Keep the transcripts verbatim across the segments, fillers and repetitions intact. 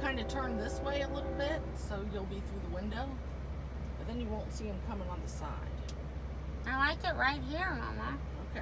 kind of turn this way a little bit, so you'll be through the window, but then you won't see them coming on the side. I like it right here, Mama. Okay.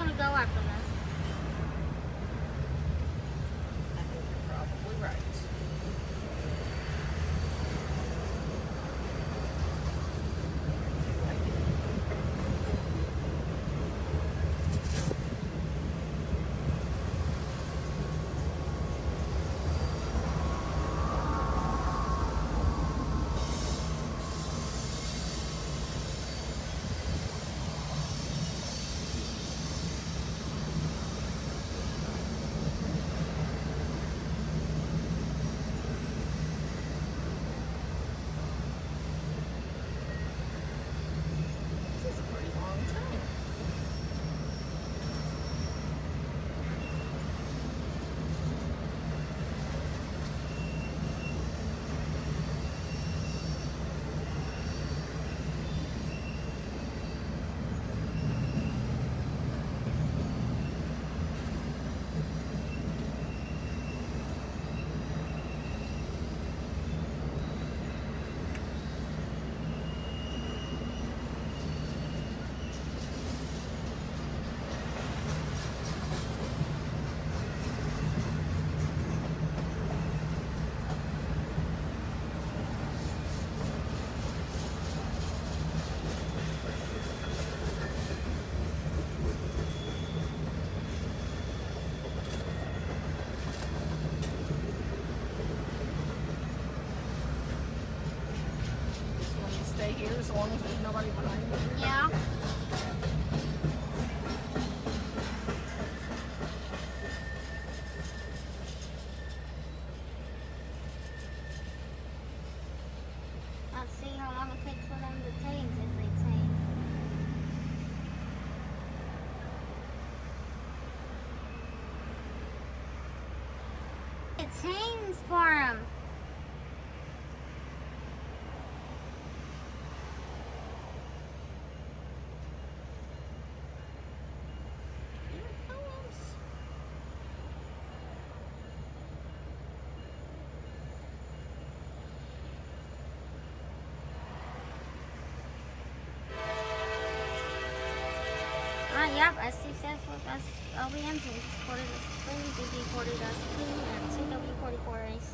gonna go after this. I think you're probably right. This is a pretty long train. Just want to stay here as long as there's nobody behind me. Yeah. Let's see how long it takes for them to change if they change. It changed for him. Here it comes. Ah, yep, S C stands for S L B Ms and forty three, G P forty dash two, and C W forty-four A C.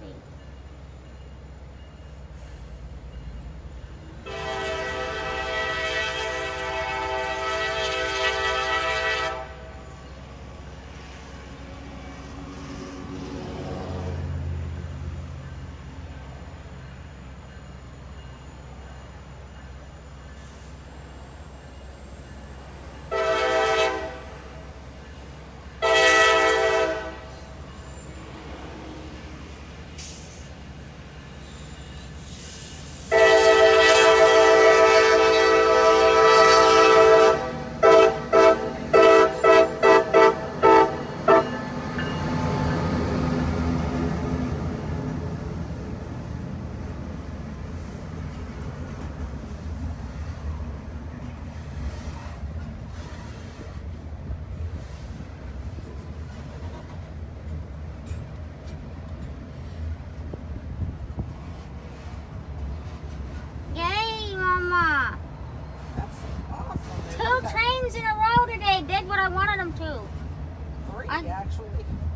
Yay, Mama! That's awesome. They Two got trains in a row today did what I wanted them to. three, I- actually.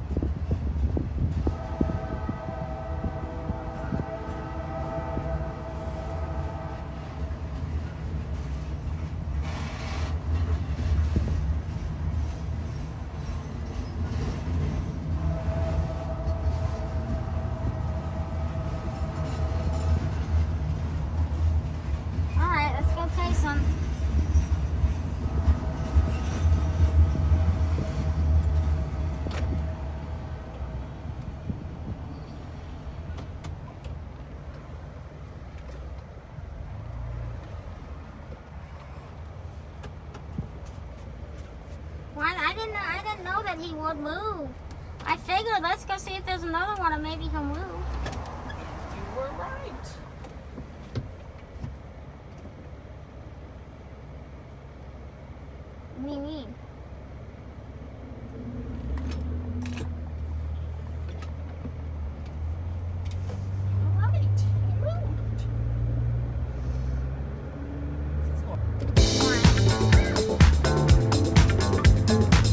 Alright, let's go chase them. Why? I didn't. I didn't know that he would move. I figured let's go see if there's another one and maybe he'll move. You were right. What do you mean? All right. You moved. This is what- Why?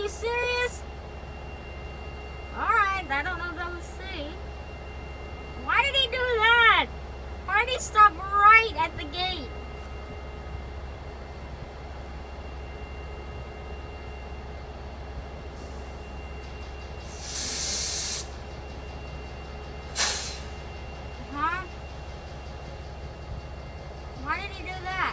you serious? Alright, I don't know what I'm saying. Why did he do that? Why did he stop right at the gate? Huh? Why did he do that?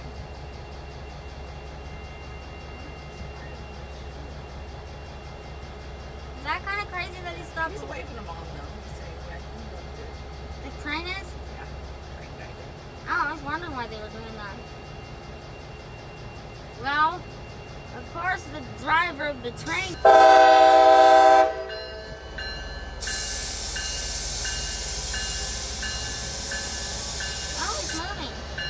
Is that kind of crazy that he stopped? He's waving them on though. He's saying, yeah, you go do it. The train is? Yeah, train guy did. Oh, I was wondering why they were doing that. Well, of course, the driver of the train. Oh, he's moving.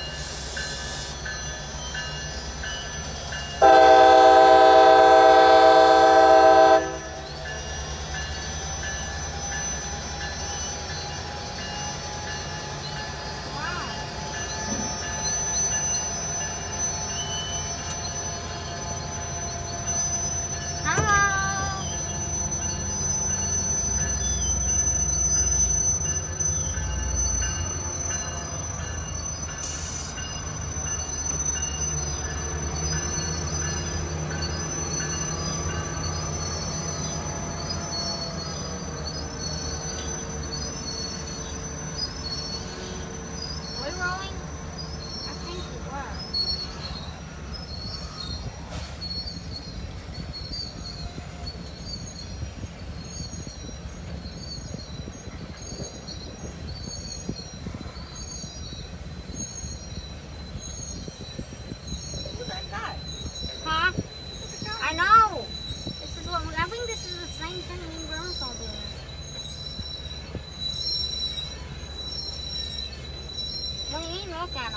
Rolling? I think we were. Who's that guy? Huh? I know. This is what I think. This is the same thing me and Grandma's all doing. What do you mean? Look at him.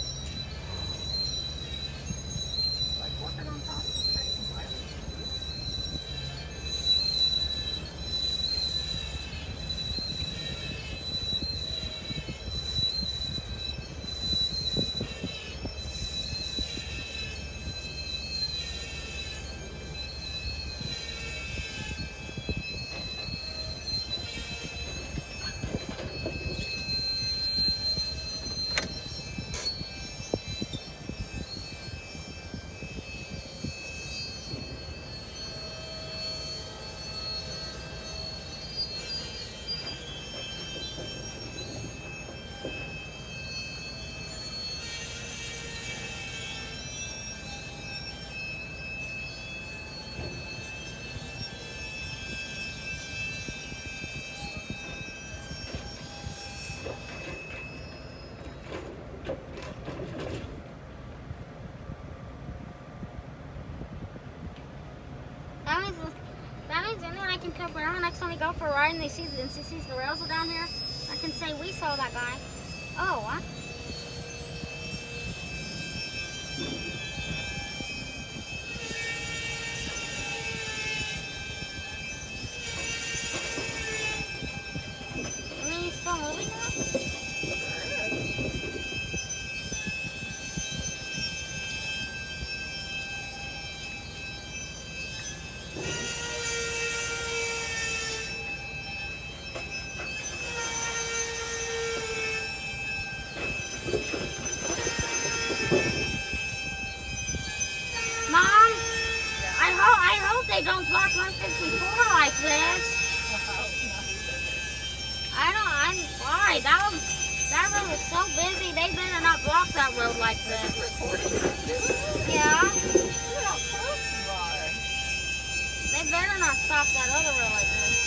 Like working on top of the train. That means, that means anyone I can come around next time we go for a ride and they see and she sees the rails are down here, I can say we saw that guy. Oh, what? I mean, he's still moving now? Mom, I hope I hope they don't block one fifty-four like this. I don't. I'm sorry. That was, that road was so busy. They better not block that road like this. Yeah. Look how close you are. They better not stop that other road like this.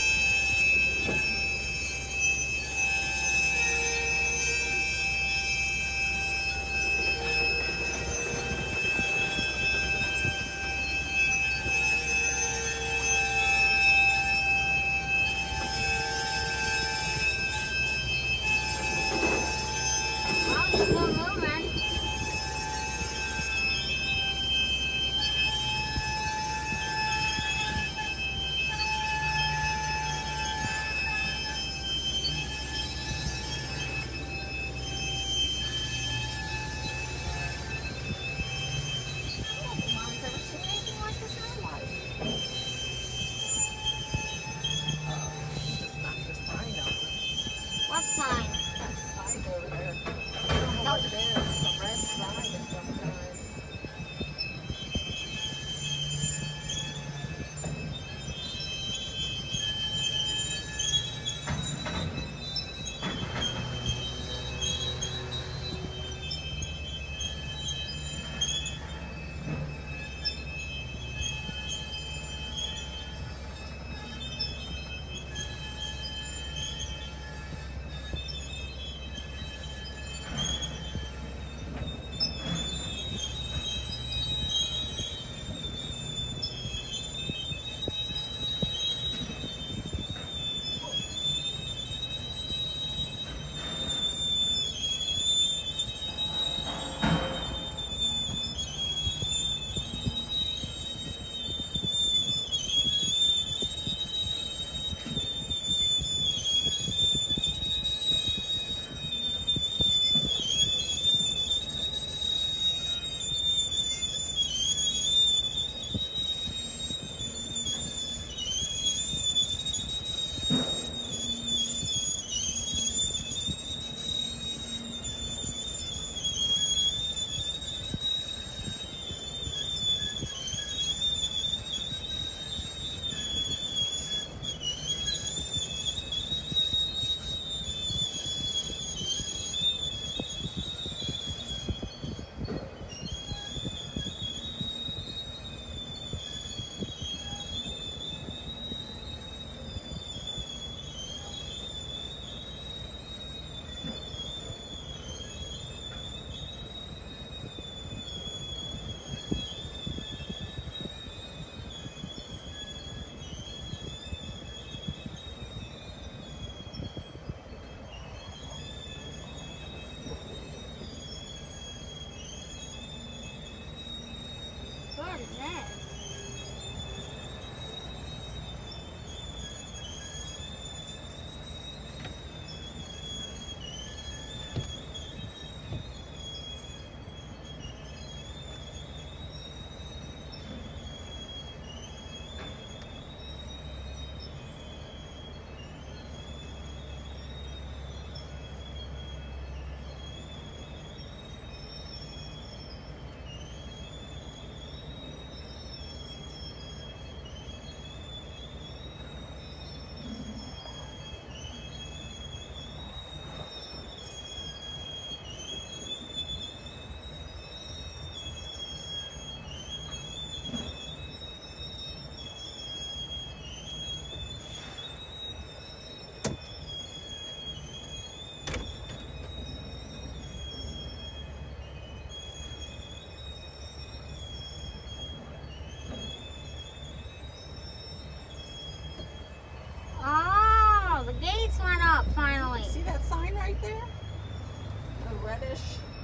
reddish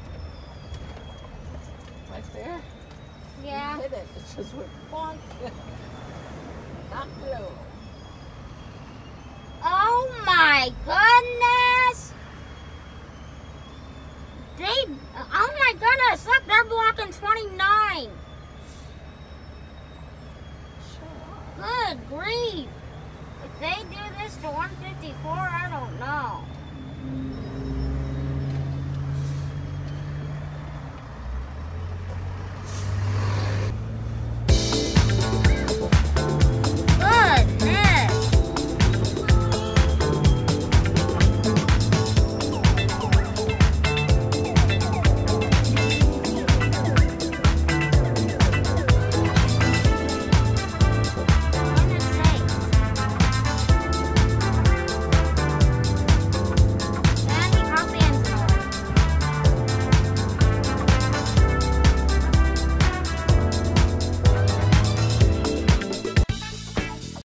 right there. Yeah. You hit it. It just went bonk. Not blue. Oh my goodness! They, oh my goodness, look, they're blocking twenty-nine. Good grief. If they do this to one fifty-four, I don't know.